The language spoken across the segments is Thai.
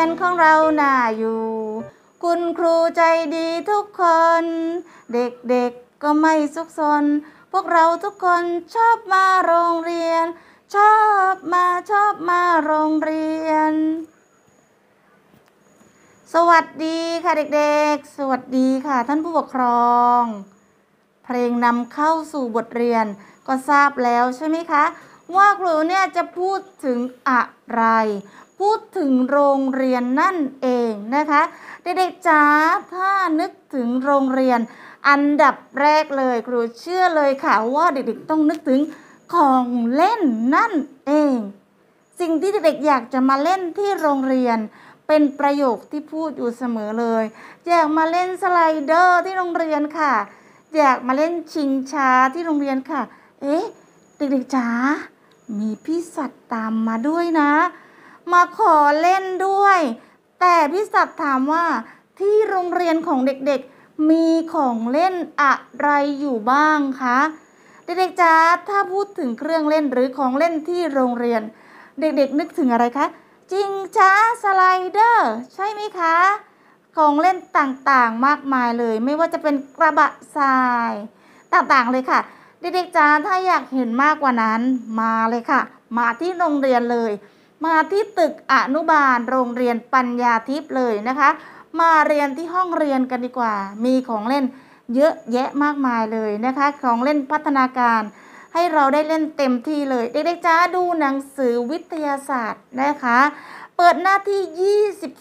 นของเราน่าอยู่คุณครูใจดีทุกคนเด็กๆก็ไม่ซุกซนพวกเราทุกคนชอบมาโรงเรียนชอบมาโรงเรียนสวัสดีค่ะเด็กๆสวัสดีค่ะท่านผู้ปกครองเพลงนำเข้าสู่บทเรียนก็ทราบแล้วใช่ไหมคะว่าครูเนี่ยจะพูดถึงอะไรพูดถึงโรงเรียนนั่นเองนะคะเด็กๆจ๋าถ้านึกถึงโรงเรียนอันดับแรกเลยครูเชื่อเลยค่ะว่าเด็กๆต้องนึกถึงของเล่นนั่นเองสิ่งที่เด็กๆอยากจะมาเล่นที่โรงเรียนเป็นประโยคที่พูดอยู่เสมอเลยอยากมาเล่นสไลเดอร์ที่โรงเรียนค่ะอยากมาเล่นชิงช้าที่โรงเรียนค่ะเด็กๆจ๋ามีพี่สัตว์ตามมาด้วยนะมาขอเล่นด้วยแต่พี่สัตว์ถามว่าที่โรงเรียนของเด็กๆมีของเล่นอะไรอยู่บ้างคะเด็กๆจ๋าถ้าพูดถึงเครื่องเล่นหรือของเล่นที่โรงเรียนเด็กๆนึกถึงอะไรคะชิงช้าสไลเดอร์ใช่ไหมคะของเล่นต่างๆมากมายเลยไม่ว่าจะเป็นกระบะทรายต่างๆเลยค่ะเด็กๆจ๋าถ้าอยากเห็นมากกว่านั้นมาเลยค่ะมาที่โรงเรียนเลยมาที่ตึกอนุบาลโรงเรียนปัญญาทิพย์เลยนะคะมาเรียนที่ห้องเรียนกันดีกว่ามีของเล่นเยอะแยะมากมายเลยนะคะของเล่นพัฒนาการให้เราได้เล่นเต็มที่เลยเด็กๆจ๋าดูหนังสือวิทยาศาสตร์นะคะเปิดหน้าที่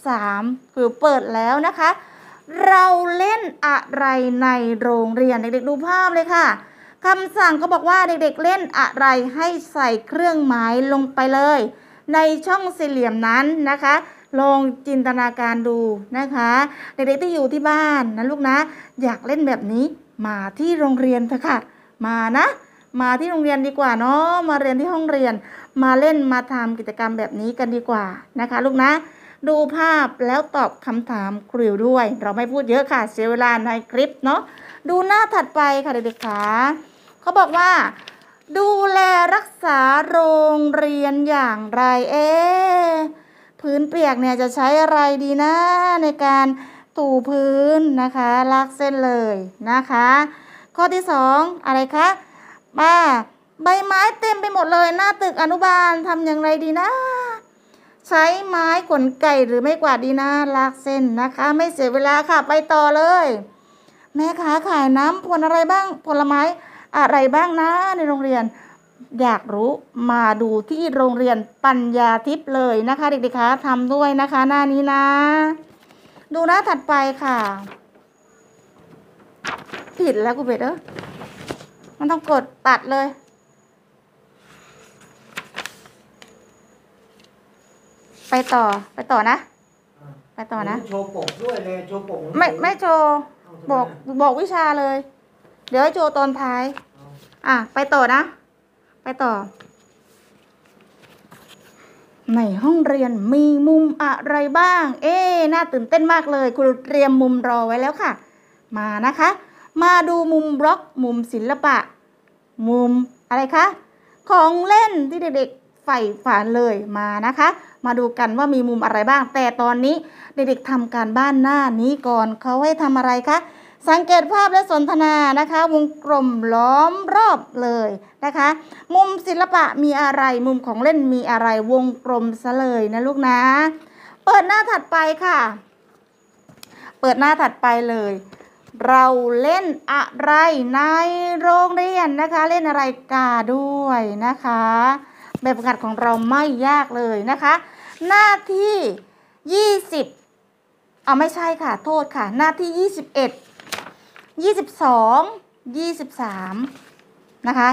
23คือเปิดแล้วนะคะเราเล่นอะไรในโรงเรียนเด็กๆดูภาพเลยค่ะคำสั่งเขาบอกว่าเด็กๆเล่นอะไรให้ใส่เครื่องหมายลงไปเลยในช่องสี่เหลี่ยมนั้นนะคะลองจินตนาการดูนะคะเด็กๆที่อยู่ที่บ้านนะลูกนะอยากเล่นแบบนี้มาที่โรงเรียนเถอะค่ะมาที่โรงเรียนดีกว่าเนาะมาเรียนที่ห้องเรียนมาเล่นมาทำกิจกรรมแบบนี้กันดีกว่านะคะลูกนะดูภาพแล้วตอบคำถามครูด้วยเราไม่พูดเยอะค่ะเสียเวลาในคลิปเนาะดูหน้าถัดไปค่ะเด็กๆค่ะเขาบอกว่าดูแลรักษาโรงเรียนอย่างไรพื้นเปียกเนี่ยจะใช้อะไรดีนะในการถูพื้นนะคะลากเส้นเลยนะคะข้อที่2อะไรคะใบไม้เต็มไปหมดเลยหน้าตึกอนุบาลทำอย่างไรดีนะใช้ไม้ขนไก่หรือไม่กวาดดีนะลากเส้นนะคะไม่เสียเวลาค่ะไปต่อเลยแม่ค้าขายน้ำผลอะไรบ้างผลไม้อะไรบ้างนะในโรงเรียนอยากรู้มาดูที่โรงเรียนปัญญาทิพย์เลยนะคะเด็กๆคะทำด้วยนะคะหน้านี้นะดูหน้าถัดไปค่ะผิดแล้วกูเบสมันต้องกดตัดเลยไปต่อนะไปต่อนะโชว์ปกด้วยเลยโชว์ปกไม่โชว์บอกวิชาเลยเดี๋ยวให้โชว์ตอนท้ายไปต่อนะไปต่อในห้องเรียนมีมุมอะไรบ้างน่าตื่นเต้นมากเลยครูเตรียมมุมรอไว้แล้วค่ะมานะคะมาดูมุมบล็อกมุมศิลปะมุมอะไรคะของเล่นที่เด็กๆใฝ่ฝันเลยมานะคะมาดูกันว่ามีมุมอะไรบ้างแต่ตอนนี้เด็กๆทำการบ้านหน้านี้ก่อนเขาให้ทำอะไรคะสังเกตภาพและสนทนานะคะวงกลมล้อมรอบเลยนะคะมุมศิลปะมีอะไรมุมของเล่นมีอะไรวงกลมซะเลยนะลูกนะเปิดหน้าถัดไปค่ะเปิดหน้าถัดไปเลยเราเล่นอะไรในโรงเรียนนะคะเล่นอะไรกาด้วยนะคะแบบฝึกหัดของเราไม่ยากเลยนะคะหน้าที่20ไม่ใช่ค่ะโทษค่ะหน้าที่21 22 23นะคะ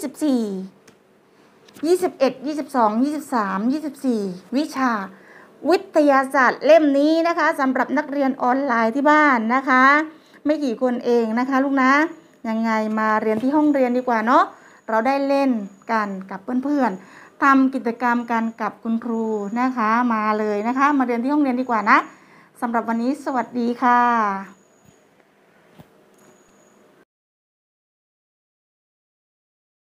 24 21 22 23 24วิชาวิทยาศาสตร์เล่มนี้นะคะสำหรับนักเรียนออนไลน์ที่บ้านนะคะไม่กี่คนเองนะคะลูกนะยังไงมาเรียนที่ห้องเรียนดีกว่าเนาะเราได้เล่นกันกับเพื่อนๆทำกิจกรรมกันกับคุณครูนะคะมาเลยนะคะมาเรียนที่ห้องเรียนดีกว่านะสำหรับวันนี้สวัสดีค่ะ